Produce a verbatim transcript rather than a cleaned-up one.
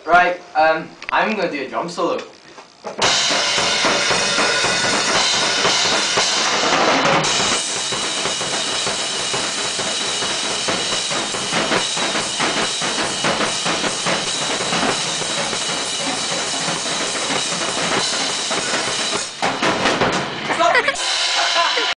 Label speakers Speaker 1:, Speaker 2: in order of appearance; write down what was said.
Speaker 1: Right, um, I'm gonna do a drum solo.